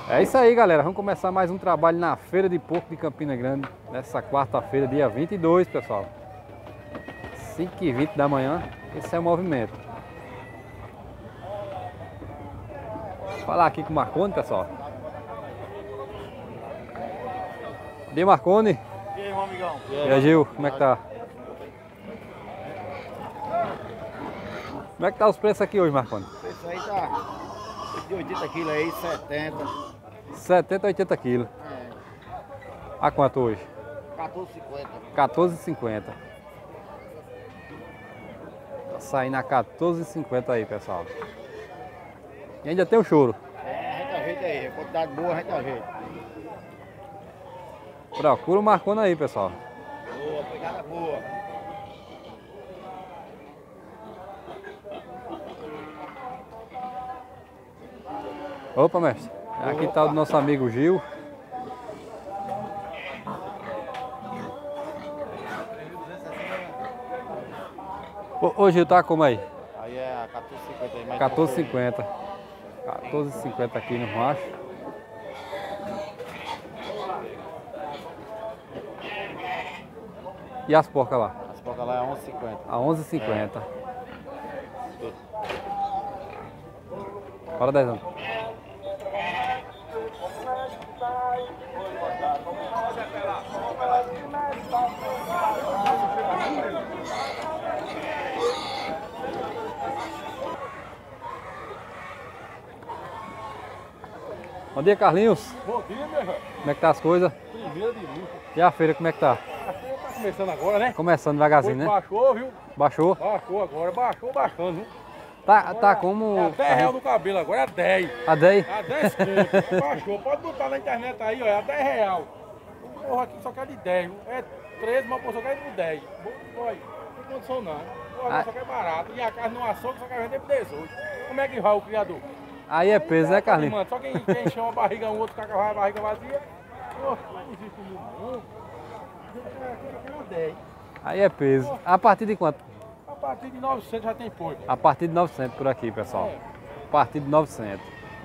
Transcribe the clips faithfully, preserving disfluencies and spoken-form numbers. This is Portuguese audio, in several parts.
É isso aí, galera. Vamos começar mais um trabalho na Feira de Porco de Campina Grande. Nessa quarta-feira, dia vinte e dois, pessoal. cinco e vinte da manhã. Esse é o movimento. Vou falar aqui com o Marconi, pessoal. Bom dia, Marconi. E aí, meu amigão? E aí, Gil, como é que tá? Como é que tá os preços aqui hoje, Marconi? O preço aí tá de oitenta quilos aí, setenta. setenta, oitenta quilos. É, A quanto hoje? quatorze e cinquenta. quatorze e cinquenta. Tá saindo a quatorze e cinquenta aí, pessoal. E ainda tem o choro. É, a gente ajeita aí. A quantidade boa a gente ajeita. Procura o Marconi aí, pessoal. Boa, pegada boa. Opa, mestre. Aqui tá o nosso amigo Gil. Ô, ô Gil, tá como aí? Aí é quatorze e cinquenta aí. mais quatorze e cinquenta. quatorze e cinquenta aqui no macho. E as porcas lá? As porcas lá é onze e cinquenta. A onze e cinquenta. Bora, dez anos. Bom dia, Carlinhos. Bom dia, meu irmão. Como é que tá as coisas? Primeira de luta. E a feira, como é que tá? A feira tá começando agora, né? Começando devagarzinho, né? Baixou, viu? Baixou? Baixou agora, baixou, baixando, viu? Tá, tá como... É dez reais no cabelo agora, é dez. A dez? É dez conto. Baixou, pode botar na internet aí, ó, é dez reais. O porra aqui só quer de dez, viu? É treze, mas o só quer de dez. Olha, não tem condição não. Porra, Ah. só quer barato. E a casa no açougue só quer vender por dezoito. Como é que vai o criador? Aí é peso, né, Carlinhos? Mano, só quem, quem chama a barriga, um outro cara vai a barriga vazia. Porra, não existe no mundo. Eu quero dez. Aí é peso. A partir de quanto? A partir de novecentos já tem porco. A partir de novecentos por aqui, pessoal. A partir de novecentos.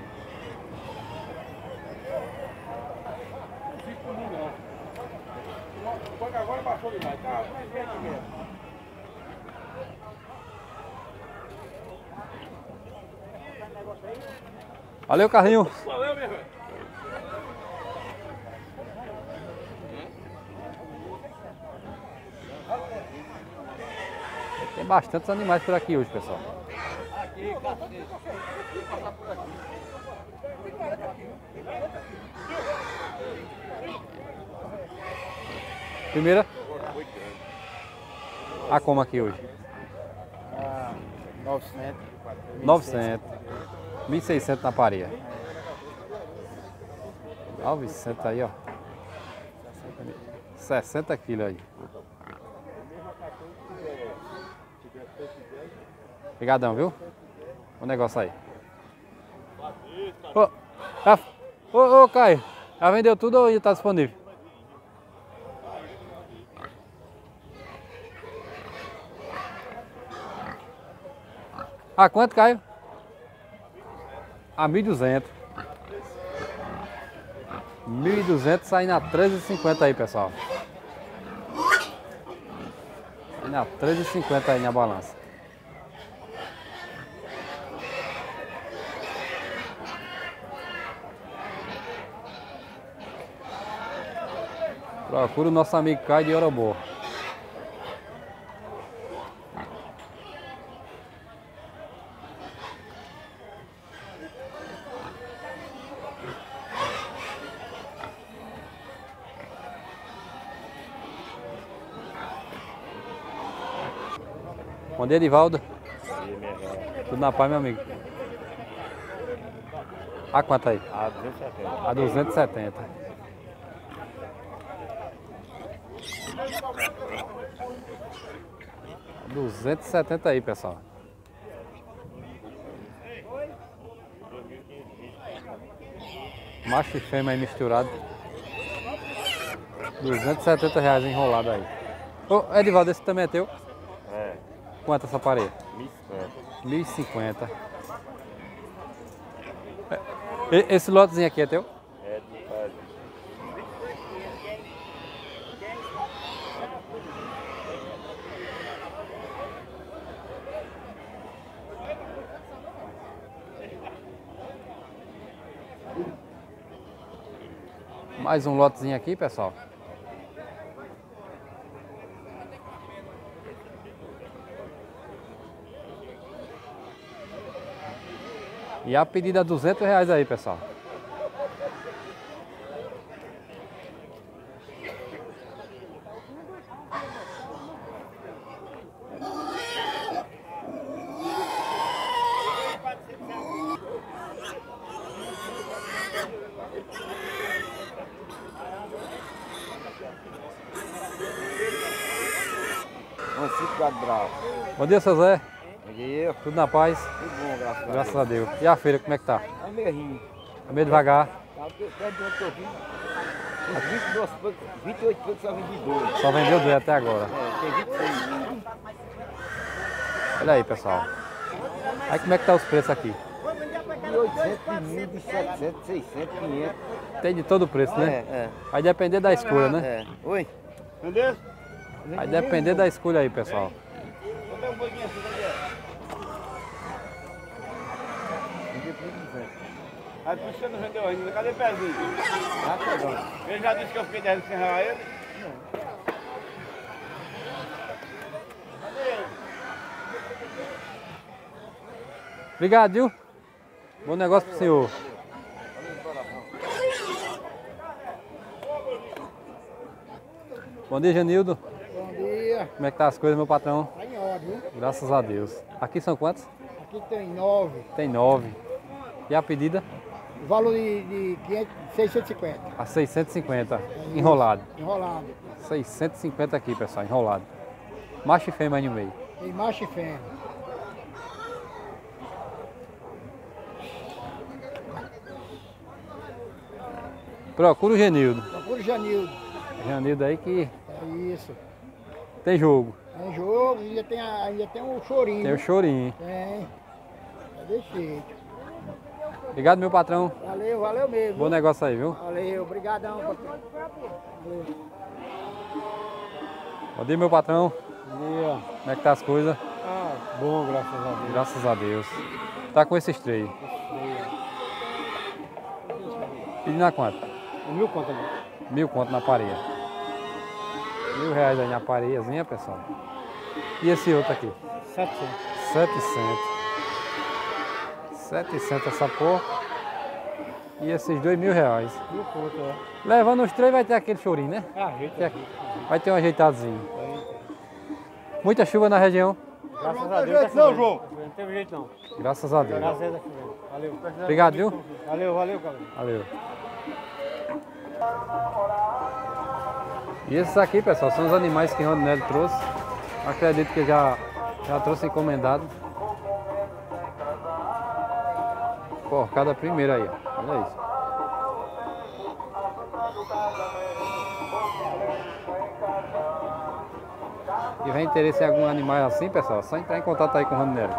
Não existe no mundo não. O porco agora baixou demais. Tá, mas vem aqui mesmo. Valeu, Carlinhos. Valeu, meu velho. Tem bastantes animais por aqui hoje, pessoal. Aqui, cacete. Passar por aqui. Primeira? A como aqui hoje? Ah, novecentos. novecentos. mil e seiscentos na pareia. novecentos aí, ó. sessenta quilos aí. Obrigadão, viu? O negócio aí. Ô, já- ô, ô, Caio, já vendeu tudo ou ainda tá disponível? A quanto, Caio? A mil e duzentos. mil e duzentos saindo a treze e cinquenta aí, pessoal. Saindo a treze e cinquenta aí na balança. Procura o nosso amigo Caio de Oroboa. Bom dia, Edivaldo. Tudo na paz, meu amigo. A quanto aí? A duzentos e setenta. A duzentos e setenta. duzentos e setenta aí, pessoal. Macho e fêmea aí misturado. duzentos e setenta reais enrolado aí. Ô, Edivaldo, esse também é teu? É, Quanto essa parede? mil e cinquenta. mil e cinquenta. E- esse lotezinho aqui é teu? É do padre. Mais um lotezinho aqui, pessoal. E a pedida é duzentos reais aí, pessoal. Francisco Gado Bravo. Bom dia, seu Zé. Bom dia. Tudo na paz? Tudo bom, graças a Deus. Graças a Deus. E a feira, como é que tá? É meio ruim. Tá meio devagar? Tá perto de onde eu vim. Os vinte e dois bancos, vinte e oito bancos só vendi dois. Só vendeu dois até agora. É, tem vinte e seis. Olha aí, pessoal. Aí como é que tá os preços aqui? De oitocentos, de mil, de setecentos, seiscentos, quinhentos. Tem de todo o preço, né? É, é. Vai depender da escolha, né? É. Oi? Entendeu? Vai depender da escolha aí, pessoal. Um pouquinho assim, cadê? Vendi por duzentos. Aí por isso você não vendeu ainda. Cadê o pezinho? Tá pegando. Ele já disse que eu fiquei devendo cem reais a ele. Obrigado, viu? Bom negócio pro senhor. Bom dia, Janildo. Bom dia. Como é que tá as coisas, meu patrão? Tá em ordem, viu? Graças a Deus. Aqui são quantos? Aqui tem nove. Tem nove. E a pedida? O valor de, de quinhentos, seiscentos e cinquenta. A seiscentos e cinquenta. Enrolado. Enrolado. seiscentos e cinquenta aqui, pessoal. Enrolado. Macho e fêmea aí no meio. Tem macho e fêmea. Procura o Genildo. Procura o Janildo. Janildo aí que É isso. tem jogo. Tem jogo e ainda tem, a- ainda tem um chorinho. Tem o chorinho. Tem. É desse jeito. Obrigado, meu patrão. Valeu, valeu mesmo. Bom negócio aí, viu? Valeu, obrigadão. patrão. Valeu. Bom dia, meu patrão. Bom dia. Como é que tá as coisas? Ah, bom, graças a Deus. Graças a Deus. Tá com esses três. Pedindo a quanto? Mil contas ali. Mil conto na pareia. Mil reais aí na pareiazinha, pessoal. E esse outro aqui? Setecentos. Setecentos. Setecentos essa porra. E esses dois mil reais. Mil contas, é. Levando os três vai ter aquele chorinho, né? Ah, jeito. Que é- Vai ter um ajeitadozinho. Muita chuva na região. Graças a Deus. Não, João. Não teve jeito não. Graças a Deus. Graças a Deus. Valeu. Obrigado, viu? Valeu, valeu, cara. Valeu. E esses aqui, pessoal, são os animais que o Rondinelli trouxe. Acredito que já, já trouxe encomendado. Porcada primeira aí, ó. Olha isso. E vem interesse em algum animal assim, pessoal, é só entrar em contato aí com o Rondinelli.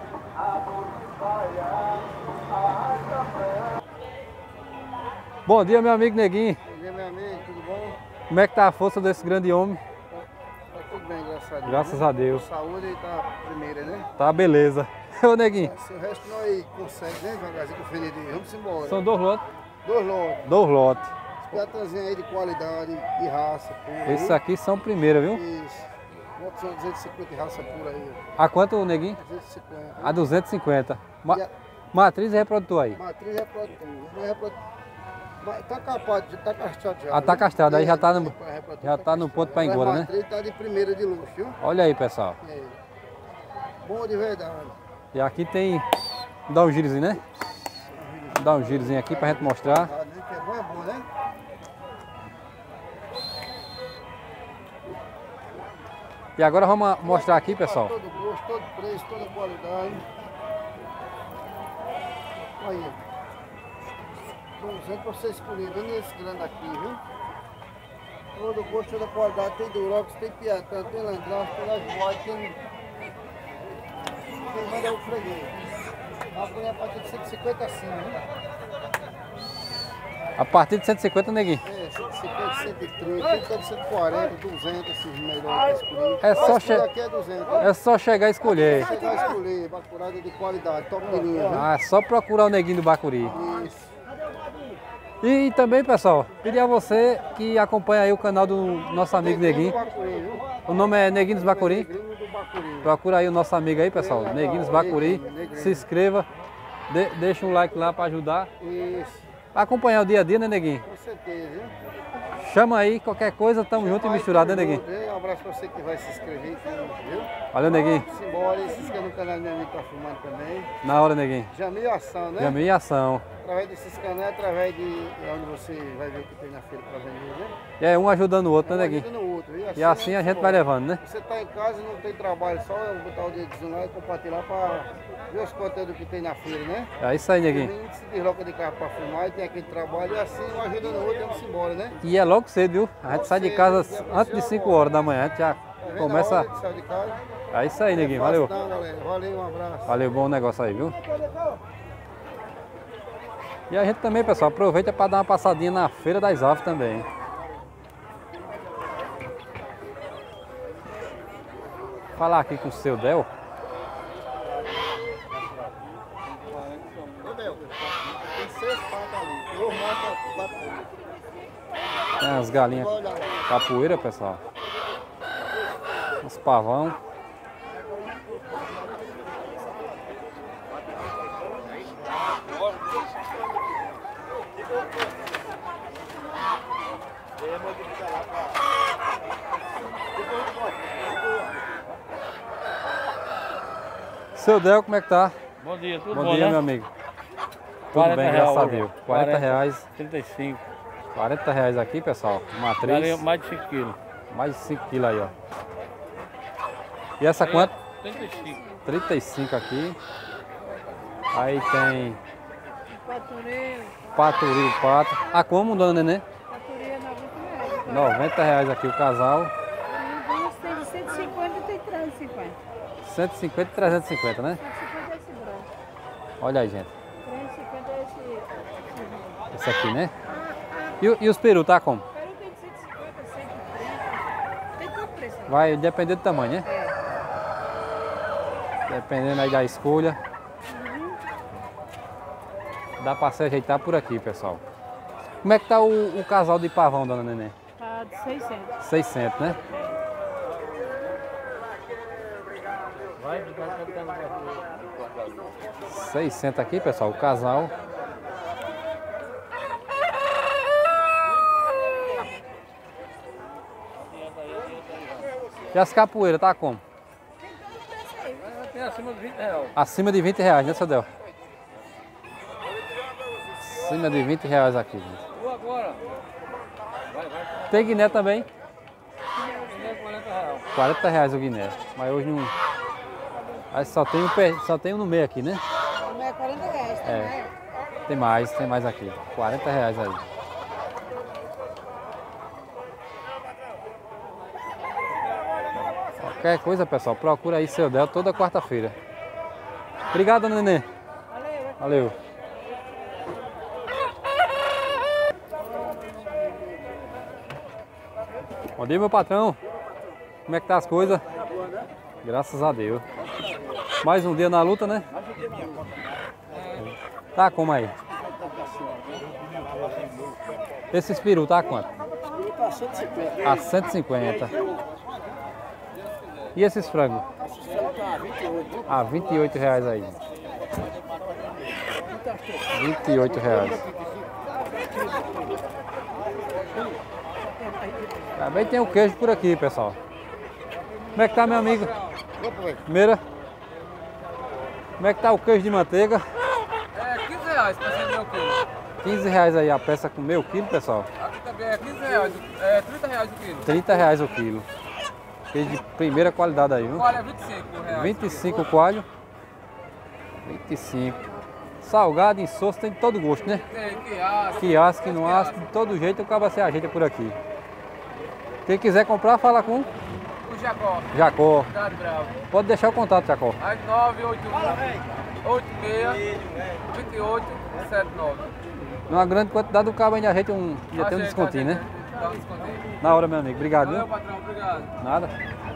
Bom dia, meu amigo Neguinho. Bom dia, meu amigo, tudo bom? Como é que tá a força desse grande homem? Tá tudo bem, graças a Deus. Graças né? a Deus. Saúde tá primeira, né? Tá beleza. Ô Neguinho, Se o resto nós consegue, né, devagarzinho com o Felipe? Vamos embora. são dois lotes. Dois lotes. Dois lotes. Piatazinho aí de qualidade, de raça pura. Esses viu? aqui são primeira, viu? Isso. Motos são duzentos e cinquenta de raça pura aí. A quanto, o Neguinho? duzentos e cinquenta. A duzentos e cinquenta. Ma E a Matriz e reprodutor aí. matriz é produtor. Não é reprodutor. Mas tá capado, já tá castrado já. Ah, tá viu? castrado, aí já tá no- É, reprodutor, já tá no ponto pra castrado. engoda, Mas né? matriz tá de primeira de luxo, viu? Olha aí, pessoal. É. Bom de verdade. E aqui tem... Dá um girozinho, né? Dá um girozinho aqui pra gente mostrar. Ah, né? Que é bom, é bom, né? E agora vamos mostrar aqui, pessoal. Todo gosto, todo preço, toda qualidade. Olha aí. duzentos pra você escolher, vendo esse grande aqui, viu? Todo gosto, toda qualidade. Tem Durox, tem Piatã, tem Landraço, tem Lasboy, tem... Quem manda é o freguês. Bacuri a partir de cento e cinquenta acima, né? A partir de cento e cinquenta, neguinho. É, cento e cinquenta, cento e trinta, tem de cento e quarenta, duzentos, esses melhores que escolhi. É só, che aqui é duzentos, né? é só chegar e escolher. Chegar a escolher, bacurada de qualidade, top de linha, viu? Ah, é só procurar o neguinho do Bacuri. Isso. E também, pessoal, pedir a você que acompanha aí o canal do nosso amigo Neguinho. Bacuri, viu? O nome é Neguinho dos Bacuri. Negrinho do Bacuri. Procura aí o nosso amigo aí, pessoal. Neguinho dos Bacuri. Se inscreva, de, deixa um like lá para ajudar. Isso, Acompanhar o dia a dia, né, Neguinho? com certeza, viu? Chama aí, qualquer coisa, tamo junto e misturado, né, Neguinho? Um abraço pra você que vai se inscrever aqui, viu? Valeu, Neguinho. Simbora, e se inscreve no canal do meu amigo que tá filmando também. Na hora, Neguinho. Jamil Ação, né? Jamil em ação. Através desses canais, através de onde você vai ver o que tem na feira para vender, né? E é um ajudando o outro, Um né, Neguinho? ajuda no outro, viu? E assim a gente vai levando, né? Você tá em casa e não tem trabalho, só eu botar o dedozinho lá e compartilhar para ver os conteúdos que tem na feira, né? É isso aí, O Neguinho. menino se desloca de carro para filmar e tem aquele trabalho e assim um ajuda no outro e vamos embora, né? E é logo cedo, viu? A gente sai de casa antes de cinco horas da manhã, a gente já Tá vendo a começa. hora que sai de casa? É isso aí, Neguinho. Fácil Valeu. não, galera. Valeu, um abraço. Valeu, bom negócio aí, viu? E a gente também, pessoal, aproveita para dar uma passadinha na Feira das Aves também. Falar aqui com o seu Del. Ô, Del, tem seis patas ali. Eu mato quatro. Tem as galinhas capoeira, pessoal. Os pavão. Seu Del, como é que tá? Bom dia, tudo Bom bom, dia, né? meu amigo. Tudo quarenta bem, reais graças a hoje. Deus. quarenta reais. trinta e cinco. quarenta reais aqui, pessoal. Uma Galinha atriz. mais de cinco quilos. Mais de cinco quilos aí, ó. E essa quanto? trinta e cinco. trinta e cinco aqui. Aí tem Patureiro, paturil, pato. Ah, como, dona Nenê? patureiro noventa reais. noventa reais aqui o casal. Alguns tem de cento e cinquenta e tem trezentos e cinquenta. cento e cinquenta e trezentos e cinquenta, né? cento e cinquenta é esse branco. Olha aí, gente. trezentos e cinquenta é esse. esse Esse aqui, né? E, o- e os peru, tá como? peru tem de cento e cinquenta, cento e trinta. Tem todo preço. Né? Vai depender do tamanho, né? É. Dependendo aí da escolha. Dá pra se ajeitar por aqui, pessoal. Como é que tá o, o casal de pavão, dona Nenê? Tá de seiscentos. seiscentos, né? seiscentos aqui, pessoal, o casal. E as capoeiras, tá como? Tem acima de vinte reais. Acima de vinte reais, né, seu Del? Acima de vinte reais aqui, gente. Vou agora. Vai, vai. Tem guiné também? Tem quarenta reais. quarenta reais o guiné. Mas hoje não... Aí só tem um, pé- só tem um no meio aqui, né? Não é quarenta reais, tá? É. Tem mais, tem mais aqui. quarenta reais aí. Qualquer coisa, pessoal, procura aí seu Del toda quarta-feira. Obrigado, dona Nenê. Valeu. Valeu. Bom dia, meu patrão. Como é que tá as coisas? Graças a Deus. Mais um dia na luta, né? Tá como aí? Esse peru tá quanto? Tá cento e cinquenta. A cento e cinquenta. E esses frangos? Tá vinte e oito. A vinte e oito reais aí. vinte e oito reais. Também tem o queijo por aqui, pessoal. Como é que tá, meu amigo? Primeira. Como é que tá o queijo de manteiga? É quinze reais para cento meu quilo. quinze reais aí a peça com meio quilo, pessoal. Aqui também é quinze reais. É trinta reais o quilo. trinta reais o quilo. Queijo de primeira qualidade aí, viu? Olha, vinte e cinco reais. vinte e cinco o coalho. vinte e cinco. Salgado, insosso, tem de todo gosto, né? Tem quiasque. Quiasque, não asco, de todo jeito o cabo se ajeita por aqui. Quem quiser comprar, fala com O Jacó. Jacó. Cidade Brava. Pode deixar o contato, Jacó. Aí nove oito um, oito seis, dois oito, sete nove. Numa grande quantidade do cabo ainda a gente um, já tem um descontinho, né? Dá um descontinho. Na hora, meu amigo. Obrigado, Valeu, viu? patrão. Obrigado. Nada.